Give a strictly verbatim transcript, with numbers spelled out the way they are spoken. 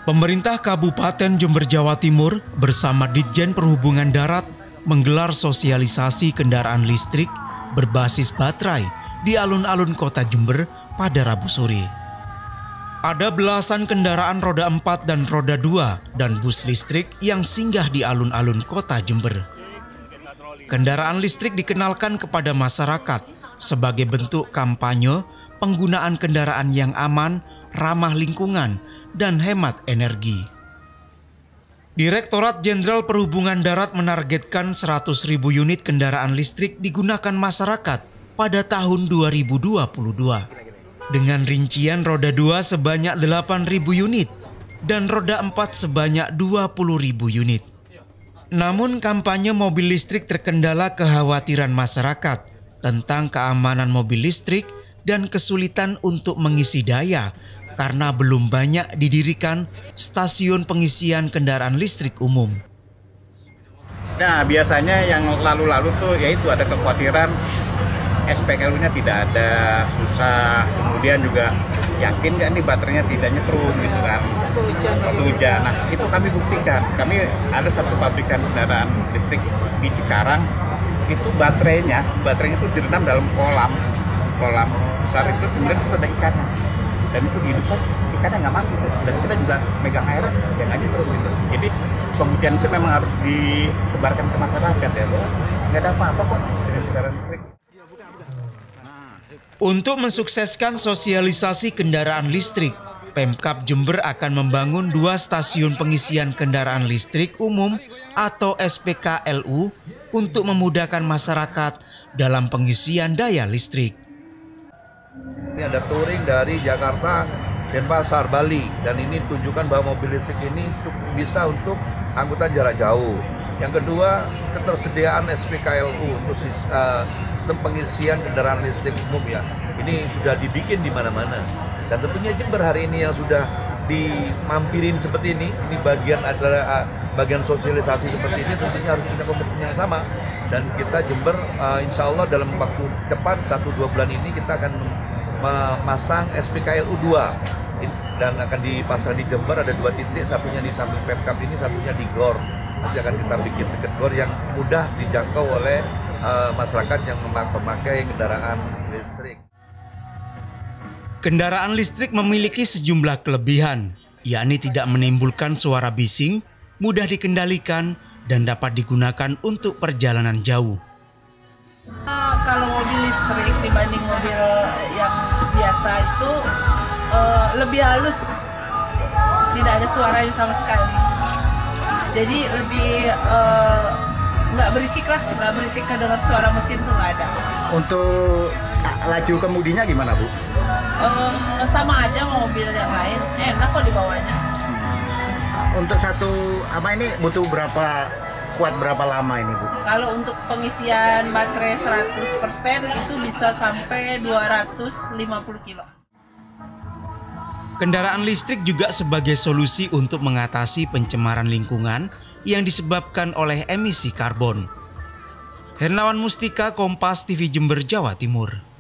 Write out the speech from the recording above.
Pemerintah Kabupaten Jember, Jawa Timur bersama Ditjen Perhubungan Darat menggelar sosialisasi kendaraan listrik berbasis baterai di alun-alun kota Jember pada Rabu sore. Ada belasan kendaraan roda empat dan roda dua dan bus listrik yang singgah di alun-alun kota Jember. Kendaraan listrik dikenalkan kepada masyarakat sebagai bentuk kampanye penggunaan kendaraan yang aman, ramah lingkungan, dan hemat energi. Direktorat Jenderal Perhubungan Darat menargetkan seratus ribu unit kendaraan listrik digunakan masyarakat pada tahun dua ribu dua puluh dua. Dengan rincian roda dua sebanyak delapan ribu unit dan roda empat sebanyak dua puluh ribu unit. Namun kampanye mobil listrik terkendala kekhawatiran masyarakat tentang keamanan mobil listrik dan kesulitan untuk mengisi daya karena belum banyak didirikan stasiun pengisian kendaraan listrik umum. Nah, biasanya yang lalu-lalu tuh yaitu ada kekhawatiran S P K L U-nya tidak ada, susah, kemudian juga yakin nggak nih baterainya tidak nyetrum gitu kan, waktu hujan. Nah, itu kami buktikan. Kami ada satu pabrikan kendaraan listrik di Cikarang, itu baterainya, baterainya itu direndam dalam kolam, kolam besar itu, kemudian itu ada ikannya. Dan itu dihidupkan, ikannya nggak mati terus. Dan kita juga megang air yang aja terus gitu. Jadi pembuktian itu memang harus disebarkan ke masyarakat ya, nggak ada apa-apa kok dengan kendaraan listrik. Untuk mensukseskan sosialisasi kendaraan listrik, Pemkab Jember akan membangun dua stasiun pengisian kendaraan listrik umum atau S P K L U untuk memudahkan masyarakat dalam pengisian daya listrik. Ini ada touring dari Jakarta, Denpasar, Bali, dan ini tunjukkan bahwa mobil listrik ini cukup bisa untuk angkutan jarak jauh. Yang kedua, ketersediaan S P K L U untuk uh, sistem pengisian kendaraan listrik umum ya. Ini sudah dibikin di mana-mana. Dan tentunya Jember hari ini yang sudah dimampirin seperti ini, ini bagian adalah uh, bagian sosialisasi seperti ini tentunya harus punya komitmen yang sama. Dan kita Jember uh, insya Allah dalam waktu cepat satu dua bulan ini kita akan memasang S P K L U dua dan akan dipasang di Jember, ada dua titik, satunya di samping Pemkab ini, satunya di Gor. Nanti akan kita bikin tiket Gor yang mudah dijangkau oleh uh, masyarakat yang memakai kendaraan listrik. Kendaraan listrik memiliki sejumlah kelebihan, yakni tidak menimbulkan suara bising, mudah dikendalikan, dan dapat digunakan untuk perjalanan jauh. Uh, kalau mobil listrik dibanding mobil yang biasa itu uh, lebih halus, tidak ada suaranya sama sekali. Jadi lebih nggak uh, berisik lah, nggak berisik kedengar suara mesin tuh nggak ada. Untuk laju kemudinya gimana Bu? Uh, sama aja mobil yang lain, enak kok dibawanya. Untuk satu apa ini butuh berapa? Kuat berapa lama ini Bu? Kalau untuk pengisian baterai seratus persen itu bisa sampai dua ratus lima puluh kilo. Kendaraan listrik juga sebagai solusi untuk mengatasi pencemaran lingkungan yang disebabkan oleh emisi karbon. Hernawan Mustika, Kompas T V Jember, Jawa Timur.